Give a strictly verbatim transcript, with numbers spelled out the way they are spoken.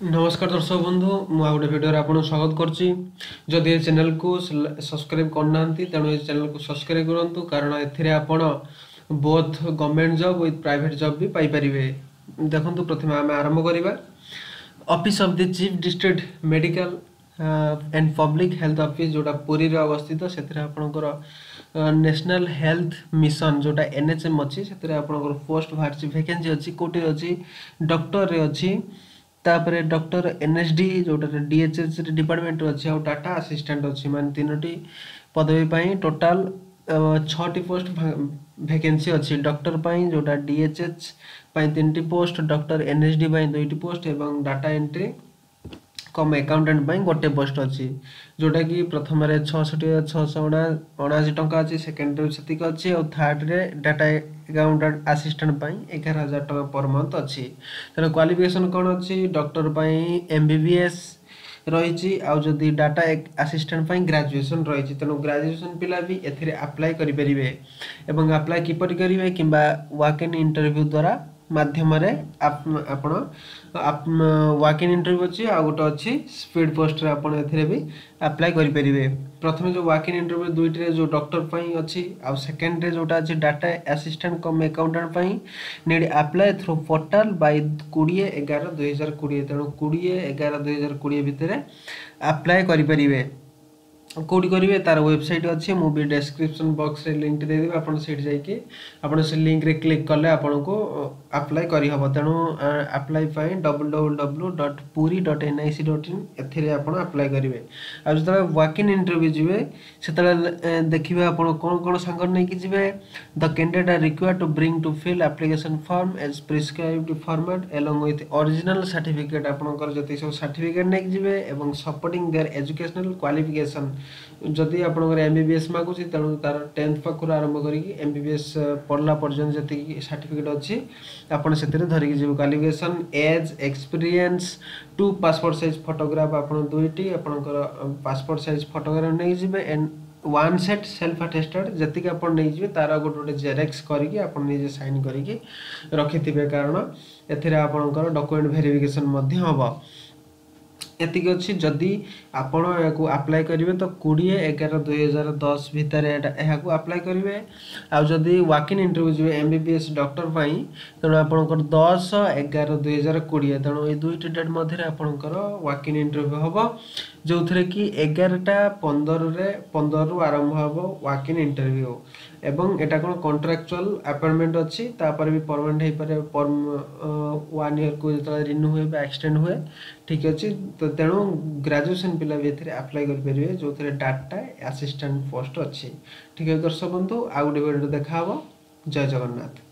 नमस्कार दर्शक बंधु मु आ गोटे भिडियो आपन स्वागत करछि। जदि चैनल को सब्सक्राइब करना तेणु ये चैनल को सब्सक्राइब करूँ कारण एथिरे आपण both government job with private job भी पाई परिबे। देखंतु प्रथमे आम आरंभ करिबा। Office of the chief district medical and public health office जोटा पुरी रे अवस्थित सेथिरे आपनकर नेशनल हेल्थ मिशन जोटा एनएचएम अच्छी से आपनकर पोस्ट बाहर वैकेंसी अच्छी कोटी अच्छी डॉक्टर रे अच्छी तापर डॉक्टर एनएसडी जोटा डीएचएच डिपार्टमेंट अच्छी आ डाटा असिस्टेंट अच्छी मान तीनो पदवी पाई टोटाल छटी पोस्ट वैकेंसी अच्छी डॉक्टर पाई जोटा डीएचएच पाई तीन पोस्ट डॉक्टर एनएसडी पाई दुईटी पोस्ट एवं डाटा एंट्री कम अकाउंटेंट पाई गोटे पोस्ट अच्छी जोटा कि प्रथम छठी छःश अणाशी टंका अच्छी सेकेंड से अच्छी और थर्ड रे डाटा अकाउंटेंट असिस्टेंट पाई एगार हजार टका पर मंथ अच्छी। तेना क्वालिफिकेशन कौन अच्छी डॉक्टर पाई एमबीबीएस रही आदि डाटा असिस्टेंट पाई ग्रेजुएशन रही तेणु ग्रेजुएशन पिला भी एथिरे अप्लाई करि परिबे एवं अप्लाई किपरि करिवे किंबा वॉक इन इंटरव्यू द्वारा माध्यम आपण वॉक इन इंटरव्यू अच्छी आ गोटे अच्छी स्पीड पोस्ट आपड़ ए भी अप्लाई करेंगे। प्रथम जो वॉक इन इंटरव्यू दुईटे जो डॉक्टर अच्छी आ सेकेंड जोटा अच्छी data assistant cum accountant need apply through portal by कोड़े एगार दुई हजार कोड़े तेणु कोड़े एगार दुई हजार कोड़े भितर अप्लाई करेंगे। कौटी करेंगे तार वेबसाइट अच्छी मुझे डिस्क्रिप्शन बॉक्स रे लिंक देदेवी आपड़ से जाकि आपड़ से लिंक रे क्लिक कले आपन को अप्लाई करहब तेणु अप्लाई पाई double double W dot Puri dot N I C dot in एथिरे आपन अप्लाई करेंगे। आ जो वॉक इन इंटरव्यू जीवे से देखिए आपन कौन कौन सांग नहीं कि जीवे the candidate are required to bring to fill application form as prescribed format along with original certificate आपनकर जति सब सर्टिफिकेट नहीं जीवे एवं सपोर्टिंग देयर एजुकेशनल क्वालिफिकेशन जदि आपनकर एमबीबीएस मागुची तेणु तार टेंथ पाखर आरंभ करिक एमबीबीएस पढ़ला पर्यंत जति सर्टिफिकेट अच्छी आपन से धरिक जीव qualification as experience two passport size photograph आपन दुईटी आपनकर पासपोर्ट साइज फोटोग्राफ नहीं जीवे and one set self attested जति आपन नहीं जीवे तार गोटे गोटे जेरेक्स करके आपन निजे साइन करके रखिथिबे कारण एथिरे आपनकर डॉक्यूमेंट वेरिफिकेशन मध्ये हबो। एतिक अच्छी जदि आपण या अप्लाई करेंगे तो कोड़े एगार दुई हजार दस भितर यहाँ अप्लाई करेंगे। आउ जदि वॉक इन इंटरव्यू जी एमबीबीएस डॉक्टर पाई तेणु आपंकर दस एगार दुई हजार कोड़े तेणु ये दुईट डेट मध्य आपंकर वॉक इन इंटरव्यू हम जो थे कि एगारटा पंदर पंदर रु आरंभ हम वॉक इन इंटरव्यू एवं एटा कौन कॉन्ट्रैक्चुअल अपॉइंटमेंट अच्छी तापर भी परमानेंट हो पारे वन ईयर को जो रिन्यू हुए एक्सटेंड हुए ठीक अच्छे तो तेणु ग्रेजुएशन पिला भी एथिरे अप्लाई करेंगे जो थे डाटा असिस्टेंट पोस्ट अच्छी ठीक है। दर्शक बंधु आ गोटे वीडियो देखा जय जगन्नाथ।